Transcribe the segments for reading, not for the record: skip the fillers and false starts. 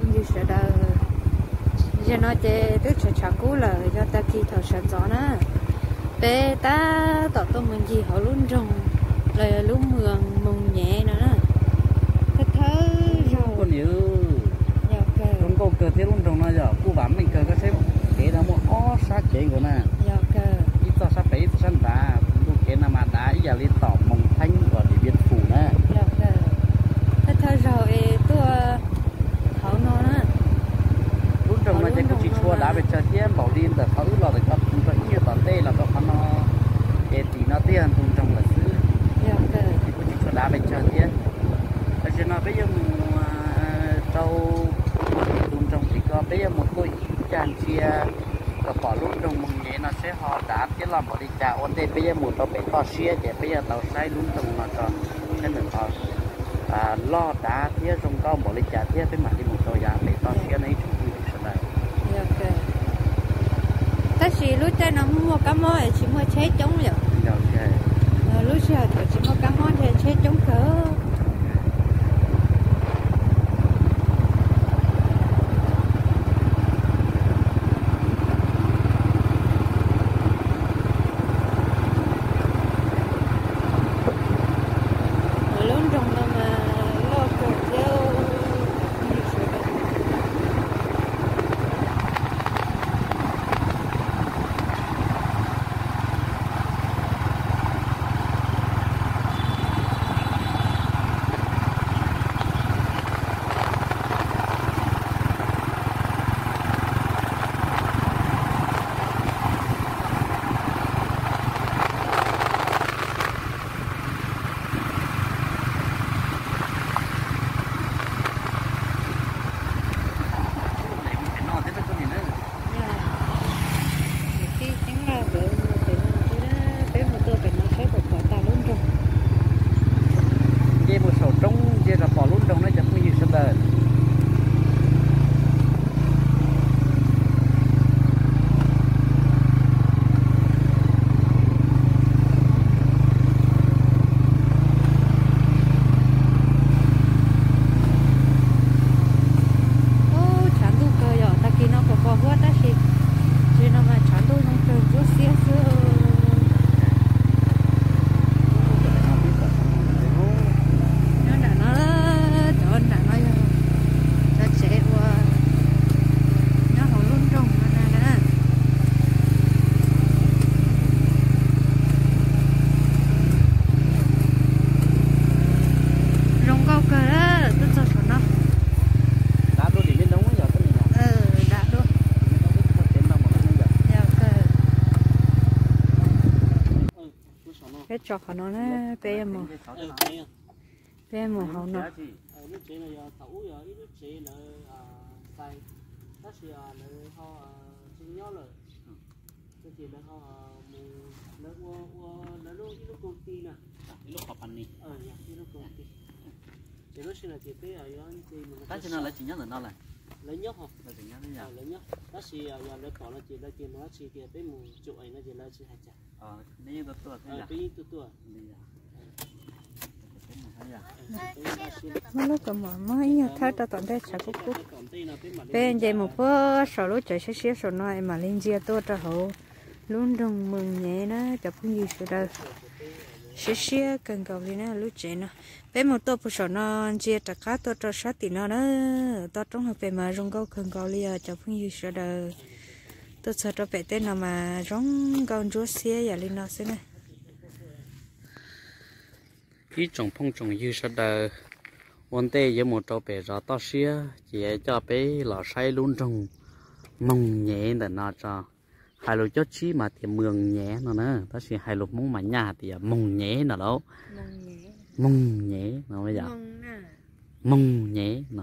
như sẽ đờ giờ nó chơi tức sẽ chả cú là cho ta khi thở sẵn gió nữa bé ta tỏ tôi mình gì họ luôn rồng là lúc mường nhẹ nữa thơ rồi còn nhiều trong câu cờ thế luôn trong nó giờ cô bán mình cờ có xếp cái đó một ó sát chế của nè ít to sát phải sân ta cô cái nào mà đá giờ lên tỏ mông thanh của địa biên phủ nè thơ rồi tôi họ nó nữa lúc trong nó chỉ có chỉ chua đá về chơi tiền bảo điên là thấu là được cấp cũng có nhiều tỏ tê là có nó cái tí nó tiền cũng trong là xứ chỉ có chỉ chua đá về chơi tiền cho nó bây giờ trâu luôn trong thì có bây giờ một cô chàng chia có bỏ luôn trong mùng nhẹ nó sẽ họ đá cái làm bỏ đi chả ổn định bây giờ một tàu bể to xia để bây giờ tàu sai luôn trong mà còn cái được họ lo đá thế trong cao bỏ đi chả thế với mặt đi một tàu giá bể to xia này chúng tôi sẽ đây ta chỉ lúc chơi nó mua cá mò chỉ mua chế chống rồi lúc giờ thì chỉ mua cá mò thì chế chống cỡ cái chọc của nó nè bé mồ hậu nó ta chỉ nói là chỉ nhớ là nó này lấy nhóc không là chỉ nhớ thế nào lấy nhóc đó là giờ lấy bỏ là chỉ là tiền nó chỉ tiền tới mù chụp ảnh nó chỉ là chỉ hai chả nếu tôi thế nào bây giờ tôi nó lúc còn mới nhớ thấy ta toàn đây chả có cút bên đây một bữa sau lúc chạy xe sau nói mà lên chia tôi cho hậu luôn đồng mừng nhẹ nó chả cũng gì sự đâu xe cần cầu thì nó lúc chạy nó bên một tôi sau nó chia trả cá tôi cho sát thì nó tôi trong hợp về mà rong câu cần cầu liền chả cũng gì sự đâu tôi sợ cho bé tên nào mà rong con chúa xe giờ lên nó xem này cái trồng phong trồng như sau đó vấn đề với một trâu bé rõ to xía chỉ cho bé lò say luôn trồng mông nhẹ để nó cho hai lô chốt chí mà thì mường nhẹ nó nữa đó là hai lô mông mà nhà thì mông nhẹ nó đâu mông nhẹ nó bây giờ mông nhẹ nó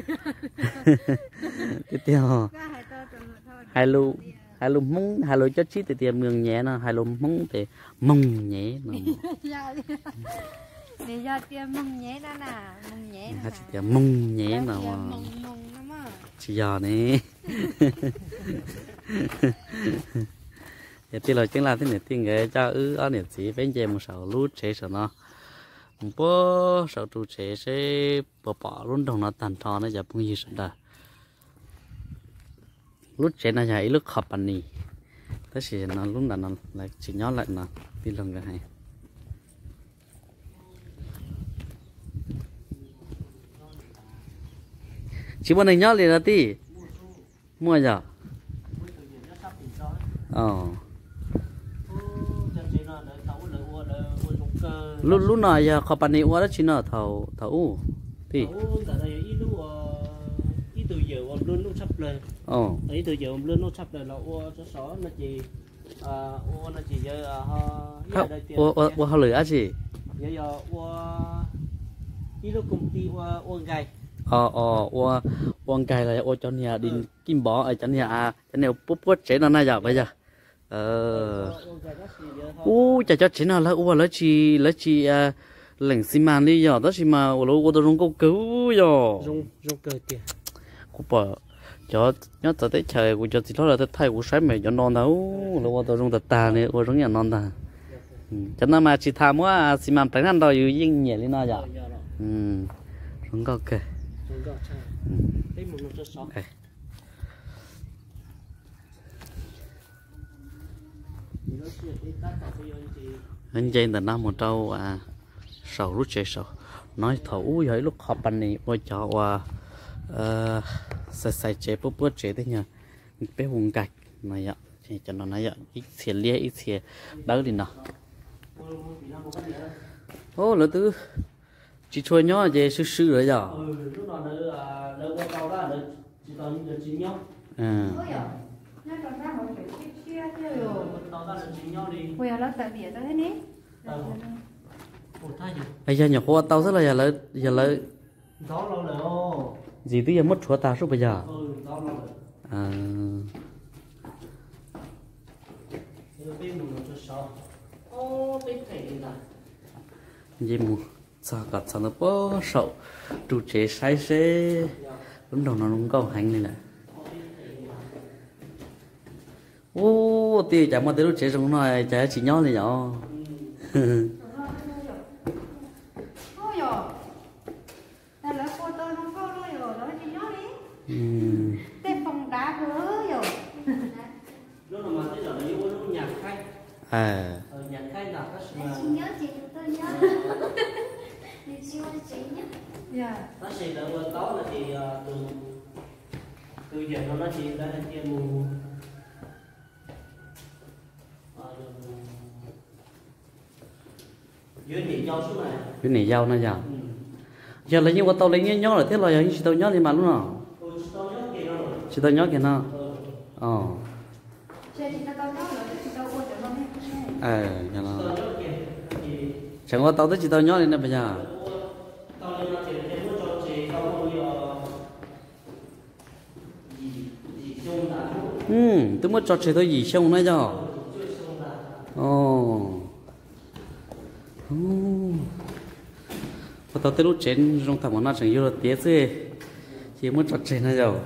tiếp theo hai lô mông hai lô chốt chí thì mường nhẹ nó hai lô mông thì mông nhẹ nó để cho tiêm mông nhẹ đó nè mông nhẹ nào mà chỉ giờ này thì là chính là thế này thì người cho ở này chỉ bên trên một sầu lúa chế sầu nó một bữa sầu trụ chế sẽ bỏ luôn đồng nó tàn tròn nó giờ bung gì sầu đó lúc chế nó nhảy lúc họp anh nì thế thì nó lúc là nó lại chỉ nhớ lại nó đi lần cái này chỉ bọn này nhớ liền là tí mua giờ lúc nào giờ họp anh nì qua đó chỉ nó thầu thầu thì từ giờ ông luôn lúc sắp lên ấy từ giờ ông luôn lúc sắp lên là ô số số nó chỉ ô nó chỉ giờ họ lười á gì giờ ô đi lúc công ty ô gai ô gai là ô cho nhà đi kim bó ở cho nhà cho nhà bút bút chế nó này giờ bây giờ chả cho chế nào là ô lấy chi lệnh xi măng đi giờ đó xi măng ô tôi dùng câu cứu giờ dùng cơ tiền cô bảo cho nhớ tới tết trời của cho thì đó là tết thay của sáng mày cho non đâu là tôi dùng tết ta này tôi dùng nhà non ta cho nên mà chỉ tham quá xi măng phải ăn đâuอยู่ยิ่งnhẹ lên nào giờ dùng câu kề anh chơi từ năm một trâu sầu rút chơi sầu nói thấu vậy lúc họp anh này tôi cho xài chế bút chế thế nhờ bé vùng gạch này ạ thì cho nó này ạ ít xìa lia ít xìa đỡ đi nào ô lỡ tư chỉ chơi nhó về sư sư rồi giờ bây giờ nhỏ khoa tao rất là giờ lấy gì tới giờ mất chúa ta suốt bây giờ gì mù sao cả sao nó bó sậu trụ chế sai xe lúc đầu nó không có hành này nè ô thì chả mà tới lúc chế trong này chả chỉ nhau thì nhỏ cái phòng đá hứa rồi lúc mà tới giờ này lúc nhạc khách nhạc khách là các chị nhớ chị tôi nhớ chị siêu chị nhé nó sẽ là vừa tối là thì từ giờ nó chỉ ra là kia mù dưới nỉ dâu xuống này dưới nỉ dâu nó giờ lấy những quả tàu lấy những nhớ là thế là những tàu nhớ thì mà lúc nào chị tao nhớ kìa nó nhà nó chẳng có tao tới chị tao nhớ lên đây bây giờ tôi mới cho chị tôi gì xong nữa cho tao tới lúc trên trong thằng nó chẳng yêu là tiếc gì chỉ muốn cho chị nó rồi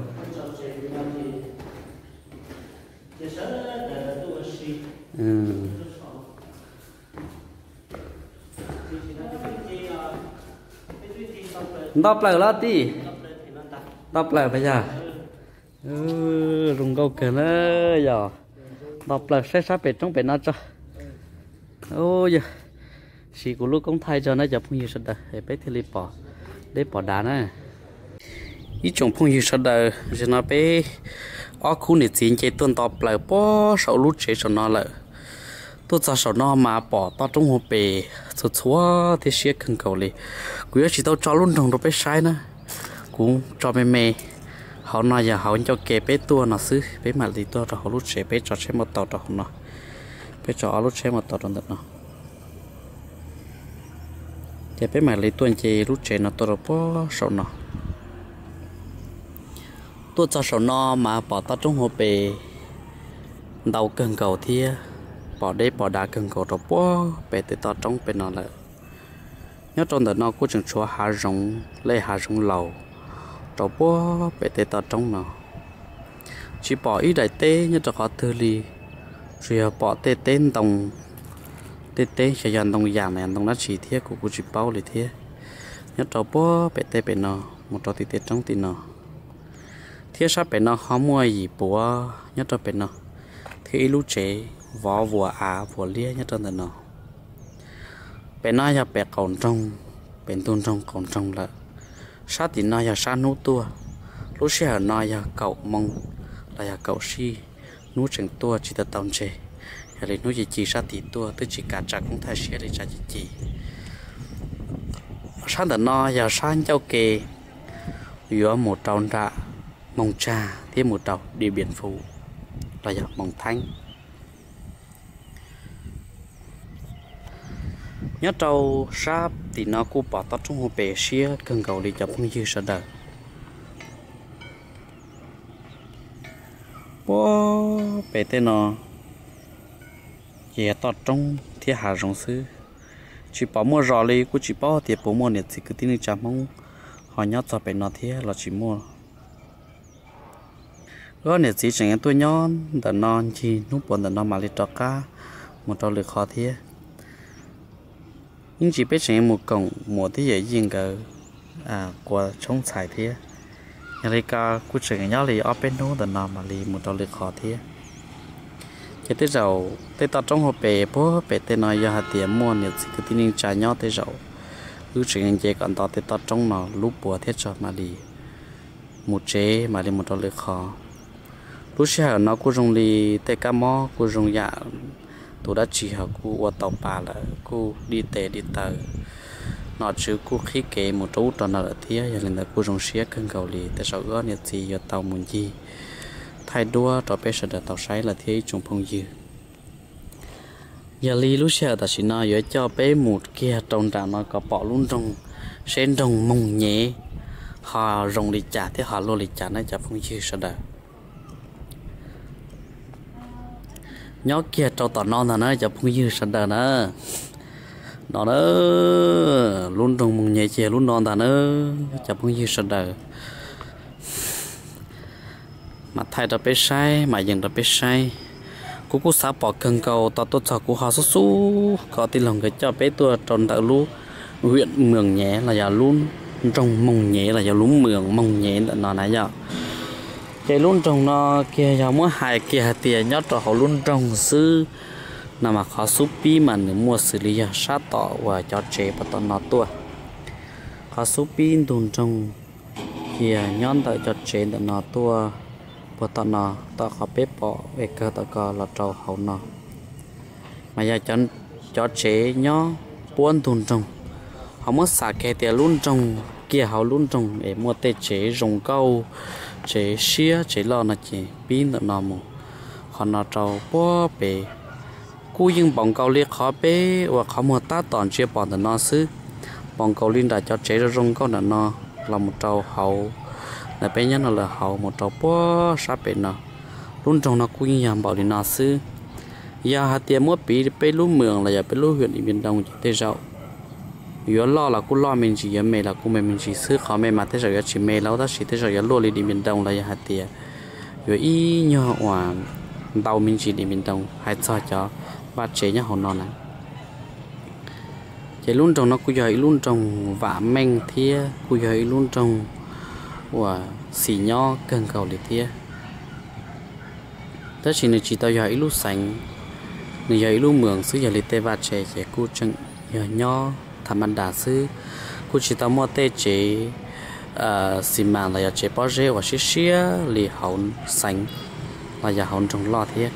đọc lại là tí đọc lại bây giờ rung câu kìa nữa giờ đọc lại sẽ sắp về trong bể nó cho ôi giờ chỉ của lúc công thay cho nó chụp phong hiệu sạch để bé thì bỏ đá này ít trồng phong hiệu sạch rồi nó bé ở khu này chính chế tuần đọc lại bỏ sầu lút chế cho nó lại tôi cho sầu nó mà bỏ to trong hộp bể cho chúa thì sẽ cần cầu đi quý chỉ tao cho luôn trồng đồ bé sai nữa cũng cho mẹ họ nói giờ họ cho kê bé tua nó xứ bé mà đi tua rồi họ lút chế bé cho chế một tàu rồi nó bé cho lút chế một tàu rồi nó cái bé mà lấy tuần chế lút chế nó tàu rồi bỏ sầu nó tôi cho sầu nó mà bỏ to trong hộp bể đầu cần cầu thì bỏ đây bỏ đá cần cầu rồi bỏ bé tới to trong bên nó lại nhớ trong đó nó cũng chẳng cho hạ rồng lấy hạ rồng lầu rồi bỏ bé tới to trong nó chỉ bỏ ít đại tế nhớ cho họ thừa li rồi bỏ tê tên đồng tê sẽ dàn đồng dạng này đồng nó chỉ thiết của chỉ baoเลยthiết nhớ cho bỏ bé tới bên nó một trò tê trong tê nó thiết sắp bên nó họ mua gì bùa nhất là bên nó thì lúc chế vỏ vua vua lia nhất là nó bên nó là bên còn trong bên tôn trong còn trong là sát thì nó là sát nút tua lúc xưa nó là cậu mong là cậu si nút chừng tua chỉ là tàu chế hay là nút chỉ sát thì tua tức chỉ cả trả cũng thay xẻ để trả chỉ sát là nó là sát châu kề giữa một tròn ra mong cha thêm một đầu đi biển phủ là mong thanh nhớ trâu sáp thì nó cũng bỏ tóc trong hồ bể xía cần cầu đi chậm không dư sợ đời bố bể tên nó dễ tọt trong thiên hạ rộng sư chỉ bỏ mua rò đi cũng chỉ bỏ tiền bố mua nhiệt thì cứ tin đi chậm không họ nhớ cho bể nó thế là chỉ mua có nhiệt gì chẳng tôi nhon đợt non chi nút buồn đợt non mà lấy trọ cá một trò lực khó thế nhưng chỉ biết chẳng một cổng một thế giới riêng cái của trong xài thế nhà lấy cá cũng chẳng nhớ lấy ở bên đó đợt non mà lấy một trò lực khó thế cái tới giàu tới tao trong hộp bể bố bể tên nói giờ hạt tiền mua nhiệt gì cứ tin trả nhau tới giàu cứ chẳng chế còn tao tới tao trong nó lúc bùa thiết cho mà lấy một chế mà lấy một trò lực khó lúc xưa nó cũng dùng đi tê cá mò cũng dùng dạ tôi đã chỉ học cô qua tàu bà là cô đi tè đi tờ nó chứ cô khí kệ một chỗ tròn là thế giờ nên là cô dùng xía cân cầu lì tại sao gỡ nhiệt gì giờ tàu muốn gì thay đua cho bé sẽ tàu sấy là thế trùng phong dư giờ li lúc xưa ta chỉ nói giờ cho bé một kia trồng trà nó có bỏ luôn trong sen trồng mông nhẹ họ rồng đi trả thế họ lô đi trả nó chả phong dư sẽ đợi nhớ kia trâu tỏ non thà nó chụp cũng như sẵn đờ nữa nó luôn trong một nhẹ chè luôn non thà nó chụp cũng như sẵn đờ mà thay ra bé sai mà dừng ra bé sai cũng sắp bỏ cần cầu tao tốt cho cũng họ số số có tin lòng cái cho bé tôi tròn đỡ lú huyện mường nhẹ là giờ luôn trong mông nhẹ là giờ lún mường mông nhẹ là nó nãy giờ cái luôn trồng nó kia giờ mua hai kia tiền nhót rồi họ luôn trồng sư nằm mà khó súp pi mà nếu mua xử lý sát tỏ và cho chế và tao nó tua khó súp pi đồn trồng kia nhót đợi cho chế để nó tua và tao nó tao khó bếp bỏ về cơ tao có là trâu hậu nó mà giờ cho chế nhó buôn đồn trồng họ mất xả cái tiền luôn trồng kia họ luôn trồng để mua tê chế rồng câu chế xía chế lo là chế pin được nọ mù còn nó trâu bó bể cú nhưng bóng cầu liệt khó bể và khó mua ta toàn chia bọn được nó xứ bóng cầu liên đã cho chế ra rong câu nó là một trâu hậu là bé nhất là hậu một trâu bó sát bể nó luôn trồng nó cú nhưng bảo đi nó xứ giờ hạt tiền mua bể bể lú mường là giờ bể lú huyện miền đông tây rau giờ lo là cô lo mình chỉ giờ mẹ là cô mình chỉซื้อเขาmẹ mà thế rồi chỉ mẹ lâu đó chỉ thế rồi lo đi miền đông là hạt tiền giờ y nhỏ hòa tàu mình chỉ đi miền đông hay cho ba chế nhá họ non này chế luôn trồng nó cô giờ luôn trồng vả men thia cô giờ luôn trồng và xì nho cần cầu để thia đó chỉ là chỉ tao giờ lúc sành người giờ lúc mường xứ giờ lấy tê ba chế chế cô chân giờ nho thầm ăn đá sư cô chỉ tao mua tê chế xì màng là chế bao rễ và xí xía lì hậu sành là giờ hậu trồng lo thế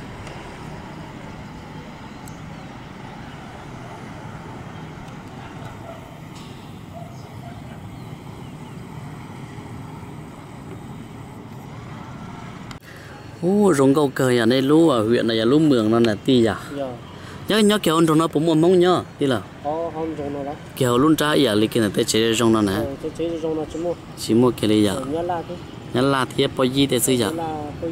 rồng câu cờ ở đây lú ở huyện này là lú mường nó là ti à nhớ kiểu ông trồng nó cũng muốn mong nhớ đi là kiểu luôn trái giờ lịch này tới chế rong nó nè chỉ mua cái này giờ nhớ là thì bao nhiêu đểซื้อgiờ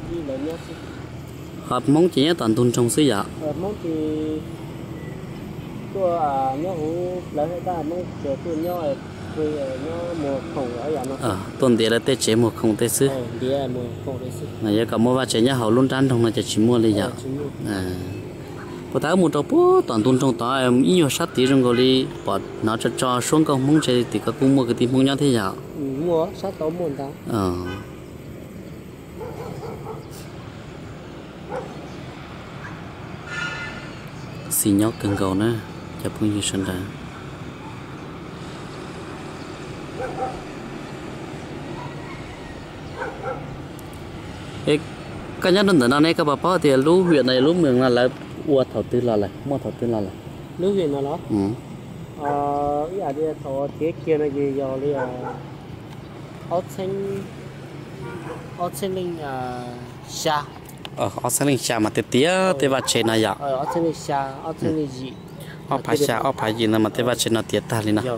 hợp mong chỉ nhớ toàn tuần trồngซื้อgiờ mong thì tôi nhớ hú lấy cái ta mong chờ tôi nhớ mùa không ở nhà nó tuần thì là tết chế mùa không tết xứ này giờ cả mua ba chế nhớ hậu luôn trái trồng là chỉ mua lấy giờ bữa tối một trâu bố toàn tuần trong tỏi em ít nhiều sát tí trong gọi đi bỏ nó cho xuống câu mong chơi thì các cũng mua cái tim mong nhau thế nào mua sát tỏi mua ta xì nhóc cần cầu nữa cho phun như sân đá cái nhất đơn giản này các bà bảo thì lúa huyện này lúa mường là ua thầu tư là lại mua thầu tư là lại lúa huyện nó ý là đi thầu tiết kia là gì giờ đi ớt xanh linh xa ớt xanh linh xa mà tía tía vào trên này à ớt xanh linh xa ớt xanh linh gì ớt phải xa ớt phải gì mà tía vào trên nó tía ta đi nè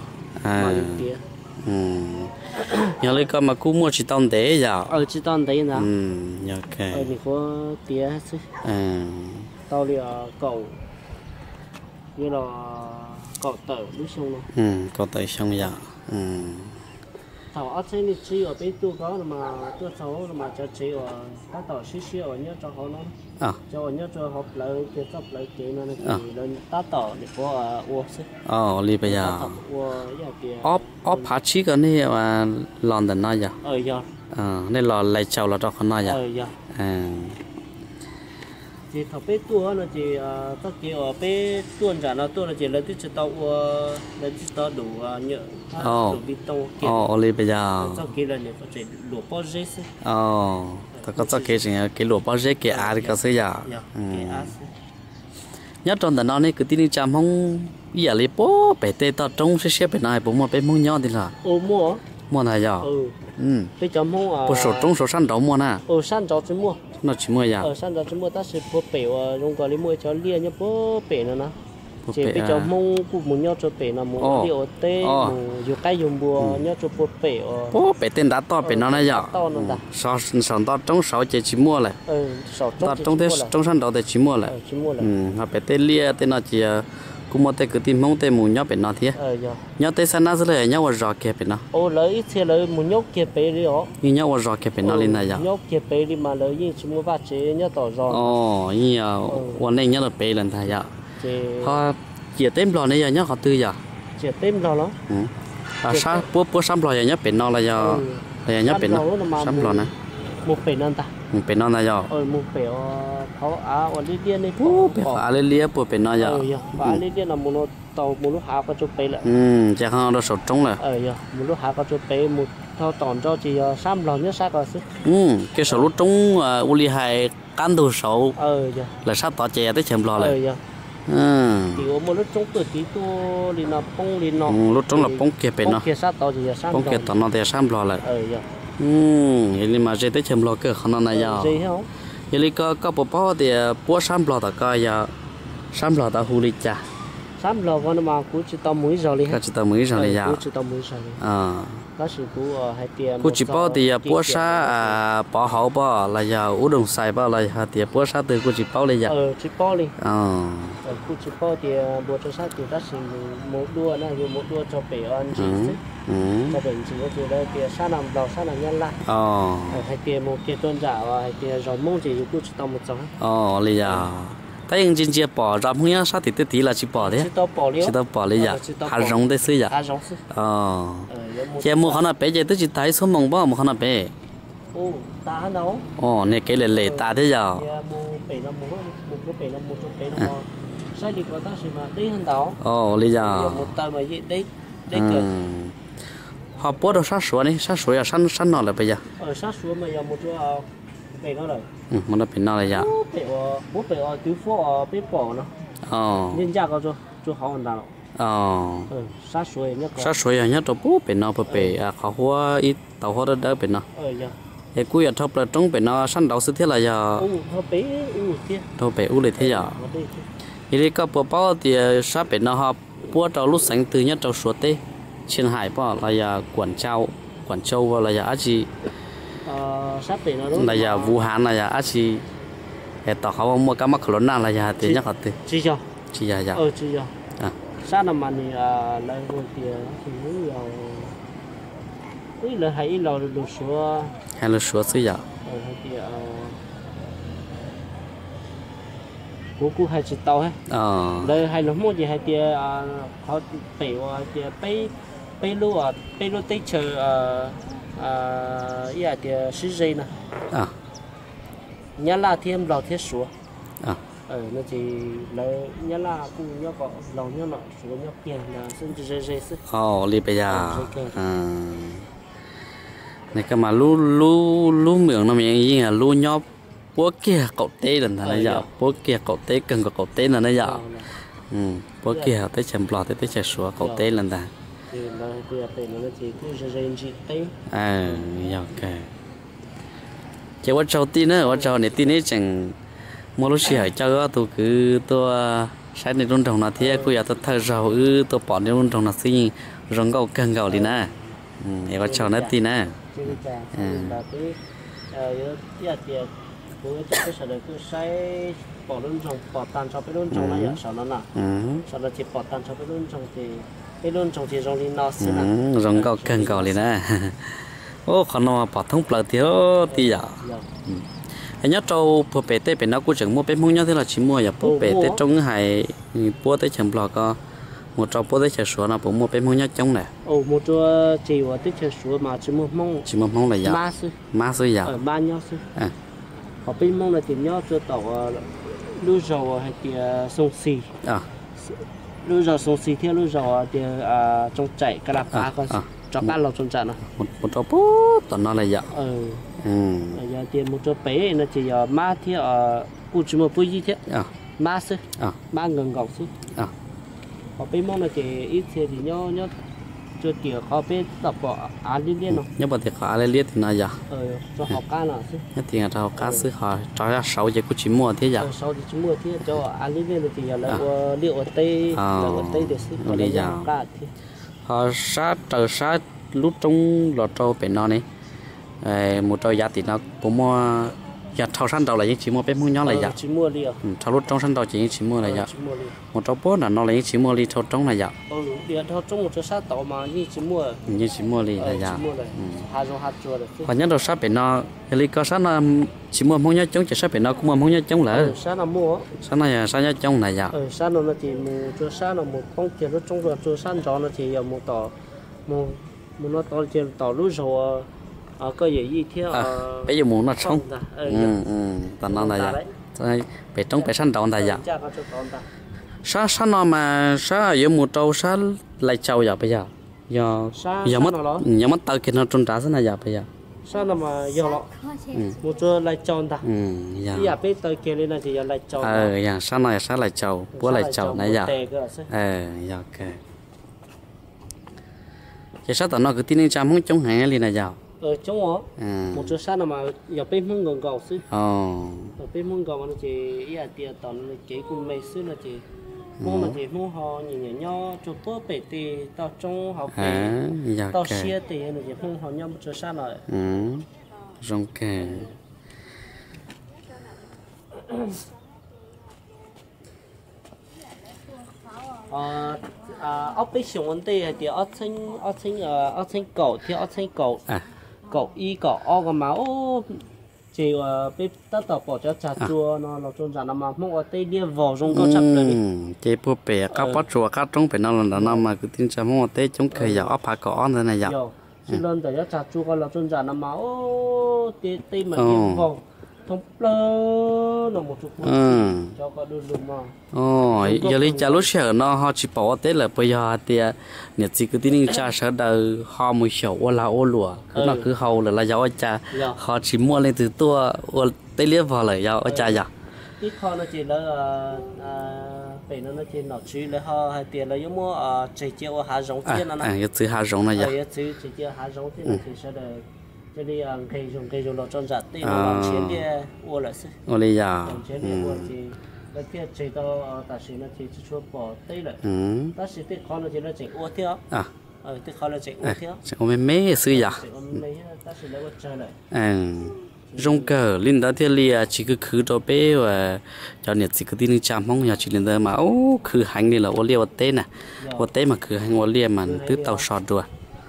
nhớ lấy cái mà cú mua chỉ tông đấy giờ chỉ tông đấy nè nhớ cái thì có tía hết chứ tao đi cậu như là cậu tờ lúc xong rồi cậu tờ xong giờ thảo ớt xanh đi chỉ ở bên tu có mà tu xấu mà cho chỉ ở các tàu xí ở nhớ cho họ nó cho nhớ cho họ lấy cái sắp lấy cái nó thì lên tá tàu để có uo chứ li bây giờ ốp phá chí cái này mà lòn đần nói giờ giờ nên lò lại chầu là cho con nói giờ thì thảo bên tu nó chỉ tất kia ở bên tuần trả nó tu là chỉ lấy cái tàu lấy cái tàu đủ nhựa đủ bê tông kia li bây giờ sau kia là nếu có chỉ đủ bao nhiêu chứ ta có sau kia chỉ cái lúa bao nhiêu cái ăn cái gì giờ nhớ trong đợt này cứ tin chăm không giờ lấy bố bể tê tao trông sẽ bể này bố mà bể mông nhau thì là mua này giờ bây giờ mua bố số trông số săn đầu mua nè săn đầu chỉ mua nó chỉ mua giờ săn đầu chỉ mua ta sẽ bố bể dùng cái lấy mua cho lia nhá bố bể nữa nè chỉ bây giờ mông cũng muốn nhau cho bể là muốn liệu tê muốn dùng cái dùng bùa nhau cho bố bể tên đã to bể nó này giờ sòn to trông sáu chỉ mua lại to trông thế trông săn đầu thì chỉ mua lại họ bể tên lia tên nó chỉ cũng một tay cứ tìm mông tay muốn nhau bể nó thế nhau tay săn nó rồi nhau vào giò kia bể nó lấy xe lấy muốn nhau kia bể đi ó như nhau vào giò kia bể nó lên này giờ nhau kia bể đi mà lấy như chỉ mua vài chế nhau tỏ giò nhưวันนี้nhau là bể lên thay giờ họ chỉ tem lò này giờ nhá họ tư giờ chỉ tem lò đó sao bố xăm lò giờ nhá bể nó là giờ là nhá bể nó xăm lò này một bể non ta một bể non là giờ một bểเขาวันนี้เรียนนี่ bể họ lên lia bố bể nó giờ วันนี้เรียนlà một tàu một lúc hạ có chụp bể lại chắc không nó sụt trống rồi một lúc hạ có chụp bể một thao tòn cho chỉ xăm lò nhớ sao có chứ cái sầu lúc trống uli hai cán đồ sầu là sao tỏ chè tới chèm lò lại thì một lúc trống từ tí tu thì nó bông thì nó lúc trống là bông kia bể nó kia sát tàu chỉ xăm bông kia tỏ nó để xăm lò lại vậy mà dễ tới chèm lò cơ không này giờ vậy có bộ thì bố xăm lò ta coi giờ xăm lò ta huli cha xăm lò con mà cũng chỉ tao mũi rồi đi chỉ tao mũi rồi đi giờ cũng chỉ tao mũi rồi đó là cũng hai tiền cũng chỉ bao thì bố sa bỏ hậu bao là giờ u đồng xài bao là hạt tiền bố sa từ cũng chỉ bao là giờ chỉ bao đi cũng chỉ bao thì bố cho sa thì đó là một đua này một đua cho bể ăn chỉ cho bể chỉ thì đó thì sa nằm đầu sa nằm nhân lại hai tiền một tiền tôn giả hai tiền rồi mông chỉ cũng chỉ tao một giống là giờ tại vì chính bỏ ra không nhá sao thì tí là chỉ bỏ đấy chỉ tao bỏ lấy giờ hạt giống đấy xí giờ chị mua khăn nào bé chị tôi chỉ thấy số mông bao mua khăn nào bé ta đâu này cái lề ta thế giờ sai đi qua ta xem mà đi hơn đó lý giờ một tay mà gì đấy cơ họ bố đâu sát sủa này sát sủa là săn nó là bây giờ sát sủa mà giờ một chỗ bể nó rồi một nó bể nó là giờ bố bể tứ phố bể bỏ nó nhân gia có cho họ ăn đâu sát sủa nhất rồi bố bể nó bể họ hoa ít tàu hoa đó bể nó cái cuối ở thấp là trong bể nó săn đầu sự thế là giờ thô bể u lại thế giờ thì có bộ bao thì sát bể nó họ bố trâu lúc sáng từ nhất trâu suốt tê trên hải bao là giờ Quảng Châu và là giờ gì là giờ Vũ Hán là giờ gì tao không mua cá mắc khổng lồ là giờ thì nhắc họ từ chỉ giờ chỉ giờ sát là mà này lại rồi thì cũng là hay là lúa sữa hay là sữa xí giờ thì cú hay chỉ tàu hết đây hay là mua gì hay thì họ bể thì bể lúa tây chờ ý là thì xí dây nè nhá là thêm lò thiết số à nó chỉ lấy nhá là cũng nhá có lò nhá nọ số nhá kia là xin dễ dễ sức li bây giờ này cái mà lu miệng nó miệng gì à lu nhóp bố kia cậu tê là này giờ bố kia cậu tê cần có cậu tê là này giờ bố kia tới chèm lò tới chèm sủa cậu tê là ta thì là tê nó chỉ cứ dễ dễ tê ok chỉ qua trâu tin nữa qua trâu này tin ấy chẳng mua lúc xưa cho tôi cứ tôi sai này luôn trồng nó thì cứ giờ tôi thay rau tôi bỏ đi luôn trồng nó xí rong gạo cần gạo đi nè qua trâu nó tin nè là cái giờ tiền cứ cái sở đấy cứ sai bỏ luôn trồng bỏ tàn cho cái luôn trồng này giờ sao nó nè sao là chỉ bỏ tàn cho cái luôn trồng thì cái luôn trồng thì rong đi nó xí nè rong gạo cần gạo đi nè ô còn nó bỏ thông bờ thì thì giờ anh nhớ trâu bố bé tết bé nó cũng chẳng mua bé mông nhớ thế là chỉ mua giờ bố bé tết trong hải bố tới chẳng bò co một trâu bố tới chợ sủa nó bố mua bé mông nhớ trong này một trâu chỉ vào tới chợ sủa mà chỉ mua mông là giờ má sư giờ ba nhớ sư họ bé mông là thì nhớ cho tàu lưu dầu hay thì sông xì lưu dầu sông xì theo lưu dầu thì trong chảy cái là phá con cho cá lồng trong chợ nó một trâu bố toàn nó là giờ giờ tiền một chỗ bé nó chỉ giờ má thì cụ chỉ một bữa gì thế má sư má gần gọng sư họ bé mong là chỉ ít thì nhớ cho kiểu họ bé tập bỏ ăn liên liên nó nhớ bỏ thì họ liên liên thì nó giờ cho học cá nào sư nhớ tiền cho học cá sư họ cho ra 6 giờ cũng chỉ mua thế giờ 6 thì chỉ mua thế cho ăn liên liên thì giờ là liệu ở tây để sư bây giờ họ sát lúc trong lò trâu bé nó này một trâu giá thì nó cũng mua giờ thau săn đầu là những chỉ mua bé mua nhỏ là giờ chỉ mua đi thau lúc trong săn đầu chỉ mua là giờ một trâu bố là nó là những chỉ mua đi thau trong là giờ giờ thau trong một trâu sát tàu mà như chỉ mua đi là giờ hai chua được còn nhớ đầu sát bé nó lý có sát nó chỉ mua mông nhá chống chỉ sát bé nó cũng mua mông nhá chống là sát là mua sát nó giờ sát nhá chống là giờ sát nó chỉ một trâu sát là một con kia nó trong rồi trâu sát gió nó chỉ là một tàu một nó tàu trên tàu lúa rồi có gì thế bây giờ muốn nó xong tao nói là vậy bé trong bé săn đòn là vậy sao nó mà sao giờ một trâu sao lại trâu giờ bây giờ giờ mất tao kia nó trôn trả thế này giờ bây giờ sao nó mà giờ lọ một trâu lại trâu ta giờ bé tao kia lên là chỉ giờ lại trâu giờ sao này sao lại trâu bữa lại trâu này giờ giờ ok giờ sao tao nói cứ tin chăm không chống hàng liền là giờ chống ó một chỗ sát mà giờ bên mông gần gầu xí bên mông gầu nó chỉ ý là tiền tòn nó chỉ cùng mấy xí là chỉ mông là chỉ mông họ nhìn nhau chỗ bố bể thì tao trong họ bể tao xia thì là chỉ mông họ nhau một chỗ sát rồi rong kè ốc bể sùng vấn đề thì ốc xanh cẩu thì ốc xanh cẩu cậu y cậu o cái máu chỉ biết tất cả bỏ cho chả chua nó trôn ra nó mà không có tây đi vào trong câu chặt rồi chỉ bố bể các bát chua các trong phải nó là nó mà cứ tin chả không có tây trong cây giờ ấp phá cỏ thế này giờ chỉ lên để cho chả chua còn là trôn ra nó máu tây mà đi vào thông lơ nó một chút cho có đôi lùm mà giờ lấy chả lúc xưa nó họ chỉ bỏ tết là bây giờ thì nhiệt chỉ cứ tin cha sợ đời họ mới hiểu ô là ô lúa cứ nó cứ hầu là giáo cha họ chỉ mua lên từ tua ô tây liếp vào là giáo cha giờ ít họ nó chỉ là phải nó chỉ nó chỉ là họ hay tiền là giống mua chỉ tiêu hạt giống tiền nó cái chữ hạt giống này giờ chỉ tiêu hạt giống tiền thì sẽ là cho đi cây dùng nó trôn giặt thì nó làm chiến đi ô là sao ô lý giờ chiến đi ô thì cái kia chỉ tao ta chỉ nó chỉ cho bỏ tây lại ta chỉ tây khó nó chỉ là chỉ ô theo tây khó là chỉ ô theo ô mấy xưa giờ ta chỉ lấy vật chơi lại rong cờ linh đó thì lia chỉ cứ cho bé và cho nhiệt chỉ cứ tin chăm không nhà chỉ linh đó mà cứ hành đi là ô lia ô tây nè ô tây mà cứ hành ô lia mà từ tàu sọt rồi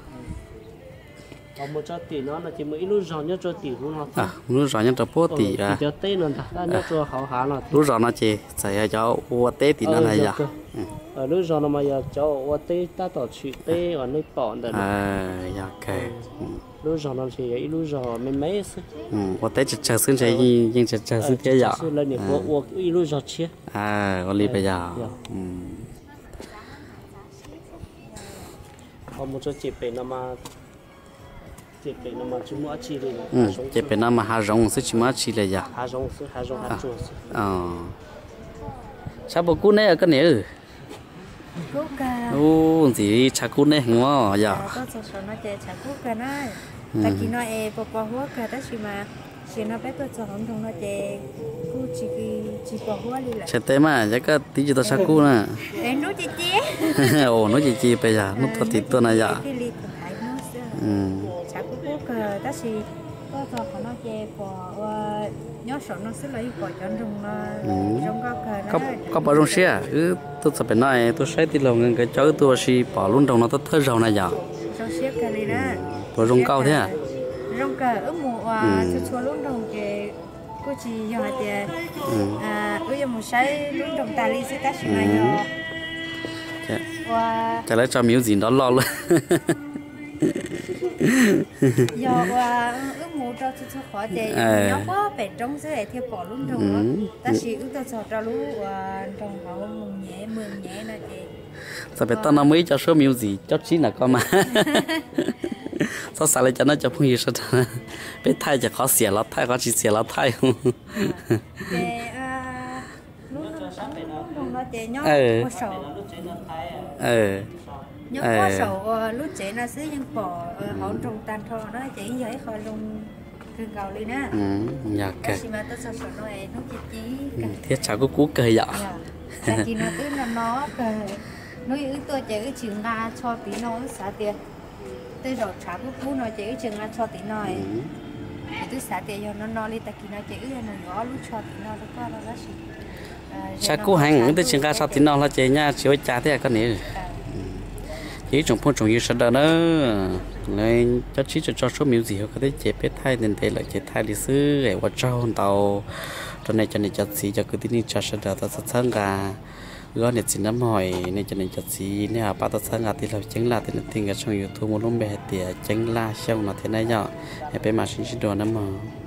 một cho tỷ nó là chỉ mấy lúc giòn nhất cho tỷ luôn nó lúc giòn nhất cho bố tỷ cho tết luôn ta nhất cho hậu hạ là lúc giòn nó chỉ sẽ cho ô tết thì nó là gì lúc giòn mà giờ cho ô tết ta tổ chuyện tết ở nơi bọn đấy ok lúc giờ nó thì lúc giờ mấy xí có thể chờ xương chạy nhưng chờ xương thế giờ lên thì của lúc giờ chia có lý bây giờ một số chị bé nó mà chỉ mua chi đi chị bé nó mà hà rong sẽ chỉ mua chi là giờ hà rong hà chuột sao bộ cún này ở cái này cú cà gì chả cún này ngon giờ có số nó chơi chả cú cà này ta chỉ nói bỏ hoa cà đó chỉ nó bé tôi cho không thông nó chơi cú chỉ bỏ hoa đi là chơi té mà chắc cái tí cho tao chả cú nè em nói chị nói chị bây giờ nó thật tí tôi này giờ chả cú cà đó chỉ có cho nó chơi bỏ nhớ số nó sẽ lấy bỏ cho trong có bỏ trong xe tôi sẽ phải nói tôi sẽ tìm lòng cái cháu tôi chỉ bỏ luôn trong nó tôi thơ rau này giờ trong xe cái này đó bỏ rong cao thế à rong cả ở mùa cho luôn trong cái cô chỉ giờ thì bây giờ một sai luôn trong tài lý sẽ tác sự này rồi cái lấy cho miếng gì đó lo luôn giờ ước mộ cho khỏi để nó có vẻ trong sẽ theo bỏ luôn trong đó ta chỉ ước cho lúc trong họ mừng nhẹ là chị sao phải tao nó mới cho số miếng gì cho chỉ là con mà sao xài lại cho nó cho phong gì sao biết thay cho khó xỉa lắm thay khó chỉ xỉa lắm thay lúc nó chị nhóc có sầu nhóc có sầu lúc chị nó xí những bỏ họ trong tan thôi nó chỉ giấy khỏi luôn thương cầu đi nè dạ kệ mà tôi sợ nó nó chỉ thiết cháu có cú cười vậy chỉ nó tức là nó nói ý tôi chỉ cái chuyện là cho tí nó xả tiền tôi rồi trả cái cú nó chỉ cái chuyện là cho tí nó tôi xả tiền cho nó đi ta kia nó chỉ cái nó nhỏ lúc cho tí nó có là gì sao cú hành tôi chuyện ra sao tí nó là chị nha chỉ trả thế cái này chỉ trồng phong trồng như sao đó nên cho số miếng gì có thể chế biết thay nên thế là chế thay đi xứ để qua trâu tàu cho nên cho gì cho cứ tin cho sao đó ta sáng cả gói này chỉ nắm hỏi nên cho nên cho gì nếu mà ta sáng cả thì là chính là thì tin cái trong YouTube một lúc bé thì chính là xong nó thế này nhở để bé mà xin đồ nắm mà